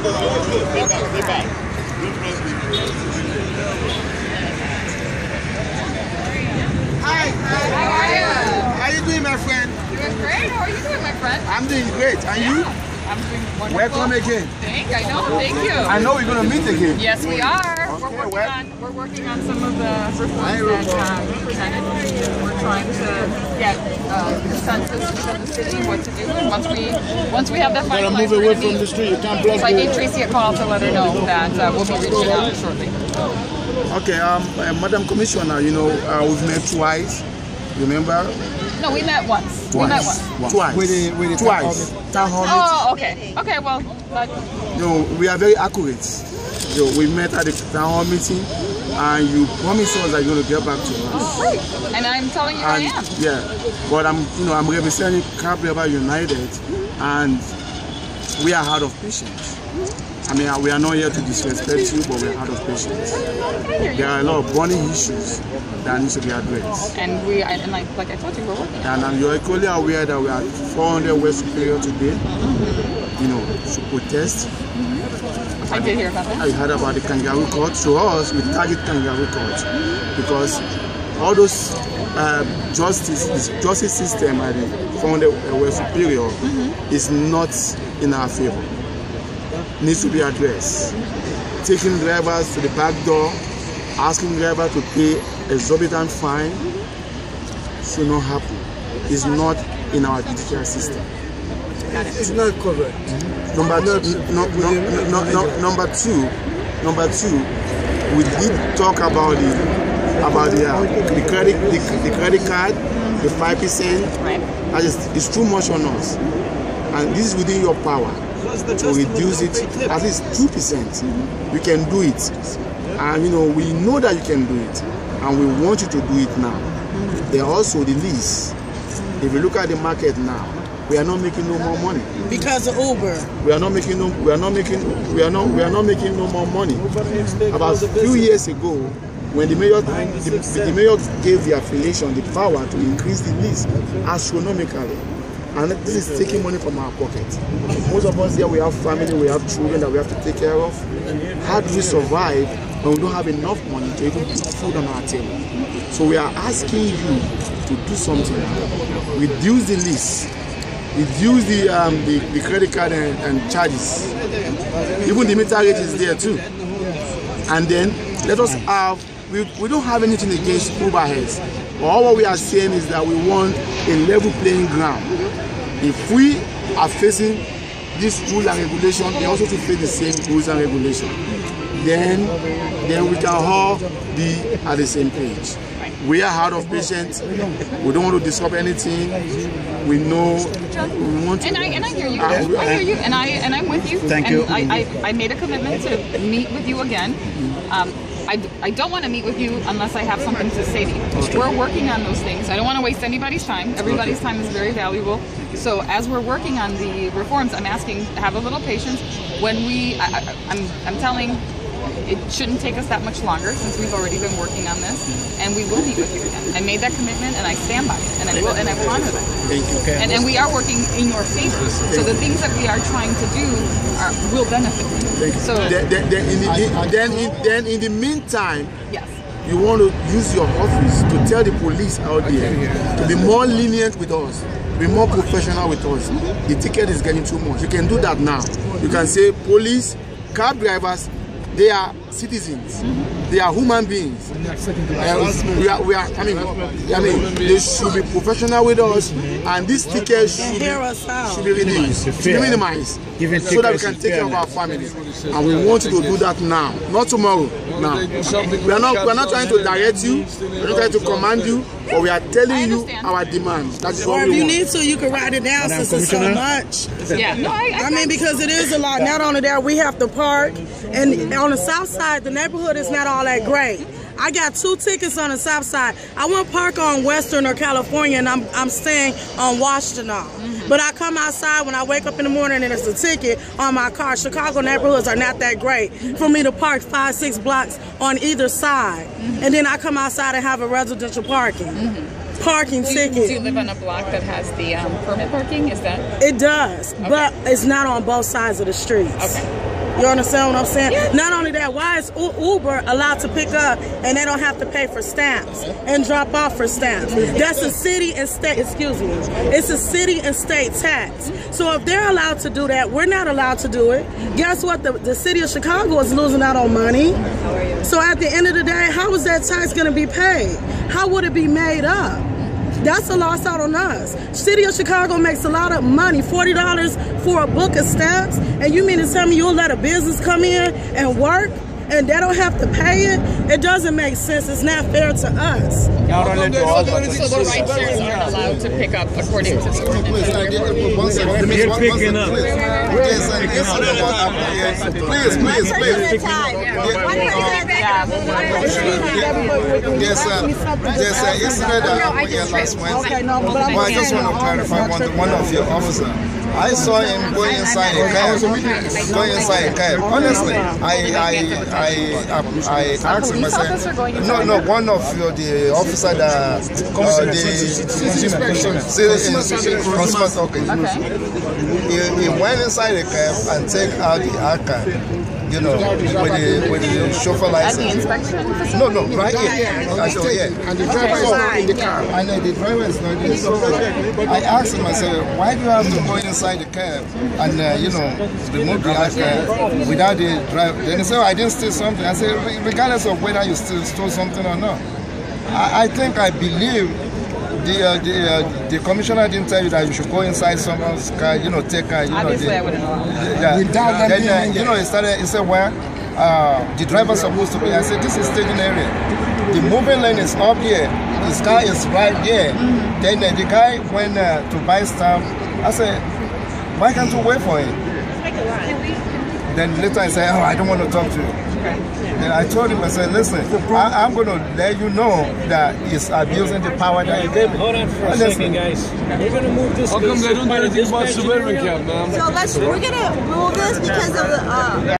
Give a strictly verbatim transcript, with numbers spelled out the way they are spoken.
Hi. How are you? How you doing, my friend? Doing great. How are you doing, my friend? I'm doing great. And you? I'm doing wonderful. Welcome again. Thank I know. Thank you. I know we're gonna meet again. Yes, we are. Okay, we're working well. on we're working on some of the reforms that uh, we presented. We're trying to get uh, consensus within the city what to do. And once we once we have that Gotta finalized, move we're away gonna from meet. the street. You can't block So I the- gave Tracy a call to let her know that uh, we'll be reaching out shortly. Okay, um, uh, Madam Commissioner, you know, uh, we've met twice. Remember? No, we met once. We met once. Twice. With the, with the Twice. town hall meeting. Oh, okay. Okay, well, but You know, we are very accurate. You know, we met at the town hall meeting, and you promised us that you're going to get back to us. great. And I'm telling you, I And am. yeah, but I'm, you know, I'm representing Cab Driver United, and we are out of patience. I mean, we are not here to disrespect you, but we are out of patience. I hear you. There are a lot of burning issues that need to be addressed. And we, and like, like I told you, we're working. And um, you're equally aware that we are four hundred West Superior today, you know, to protest. I did hear about that. I heard about the kangaroo court. To us, we target kangaroo court because all those uh, justice, this justice system at the four hundred West Superior mm-hmm. is not in our favor. Needs to be addressed. Taking drivers to the back door, asking drivers to pay exorbitant fine should not happen. It's not in our judicial system. It's not covered. Number two, no, no, no, no, number two, number two, we did talk about the about the uh, the credit the, the credit card, the five percent. Right. That is, it's too much on us, and this is within your power to reduce it at least two percent. You can do it, and you know we know that you can do it, and we want you to do it now. There are also the lease. If you look at the market now, we are not making no more money because of Uber. we are not making no we are not making we are not we are not making no more money. About a few years ago, when the mayor the, the mayor gave the affiliation the power to increase the lease astronomically, and this is taking money from our pocket. Most of us here, we have family, we have children that we have to take care of. How do we survive when we don't have enough money to even put food on our table? So we are asking you to do something. Reduce the lease. Reduce the, um, the the credit card and, and charges. Even the meter rate is there too. And then let us have. We, we don't have anything against Uber heads. All what we are saying is that we want a level playing ground. If we are facing this rule and regulation, they also to face the same rules and regulation. Then, then we can all be at the same page. We are out of patience. We don't want to disrupt anything. We know we want to. And I and I hear you. Uh, I hear you, and I and I'm with you. Thank and you. I, I I made a commitment to meet with you again. Um, I, I don't want to meet with you unless I have something to say to you. Okay. We're working on those things. I don't want to waste anybody's time. Everybody's time is very valuable. So as we're working on the reforms, I'm asking to have a little patience. When we, I, I, I'm I'm telling. It shouldn't take us that much longer since we've already been working on this, and we will meet with you again. I made that commitment, and I stand by it, and I will, and I will honor that. Thank you. Okay. And, and we are working in your favor. So the things that we are trying to do are, will benefit you. Thank you. So then, then, then, in the, in, then, in, then in the meantime, yes, you want to use your office to tell the police out there to be more lenient with us, be more professional with us. The ticket is getting too much. You can do that now. You can say, police, cab drivers, they are citizens. Mm-hmm. They are human beings. Uh, we are, we are. I mean, I mean, they should be professional with us, and this ticket should be, should be reduced, should be minimized, so that we can take care of our families. And we want you to do that now, not tomorrow. Now, we are not. We are not trying to direct you. We are not trying to command you, but we are telling you our demands. That's what or we if you want. need to, you can write it down since it's so much. yeah. No, I, I, I mean, because it is a lot. Not only that, we have to park, and on the south side, the neighborhood is not all that great. I got two tickets on the south side. I won't park on Western or California, and I'm I'm staying on Washington. Mm-hmm. But I come outside when I wake up in the morning and it's a ticket on my car. Chicago neighborhoods are not that great for me to park five, six blocks on either side. Mm-hmm. And then I come outside and have a residential parking. Mm-hmm. Parking do you, ticket. Do you live on a block that has the um, permit parking? Is that? It does, okay. But it's not on both sides of the streets. Okay. You understand what I'm saying? Yeah. Not only that, why is Uber allowed to pick up and they don't have to pay for stamps and drop off for stamps? That's a city and state, excuse me, it's a city and state tax. So if they're allowed to do that, we're not allowed to do it. Guess what? The, the city of Chicago is losing out on money. So at the end of the day, how is that tax going to be paid? How would it be made up? That's a loss out on us. City of Chicago makes a lot of money, forty dollars for a book of stamps, and you mean to tell me you'll let a business come in and work and they don't have to pay it? It doesn't make sense. It's not fair to us. So the ride shares aren't allowed to pick up according to the ordinance. You're picking up. Please, please, please. Yes, sir. Yes, sir. Yesterday, that we last Wednesday. Well, I just want to clarify one, one of your officers. I saw him going inside a cab. Going inside a cab. Honestly, I I I I, I asked him. I said, no, no. One of your, the officer that uh, the okay. He, he went inside the cab and take out the R card. You know, with the, with the chauffeur license. At the inspection facility? No, no, right here. Actually, yeah. And the driver is not in the car. And uh, the driver is not in the car. I asked him, I said, why do you have to go inside the cab and, uh, you know, remove the car without the driver? Then he said, oh, I didn't steal something. I said, regardless of whether you still stole something or not. I, I think, I believe the uh, the, uh, the commissioner didn't tell you that you should go inside someone's car, you know, take a, you Obviously, know, the, I wouldn't know. Yeah. Without then, uh, you know, he started, he said, well, uh, the driver's supposed to be. I said, this is staging area. The moving lane is up here. His car is right there. Mm-hmm. Then uh, the guy went uh, to buy stuff. I said, why can't you wait for him? Then later I said, oh, I don't want to talk to you. Then I told him, I said, listen, I, I'm going to let you know that he's abusing the power that he gave me. Hold on for a second, guys. We're going to move this. How come they don't do anything about suburban cab, man? So let's, we're going to move this because of the... Uh,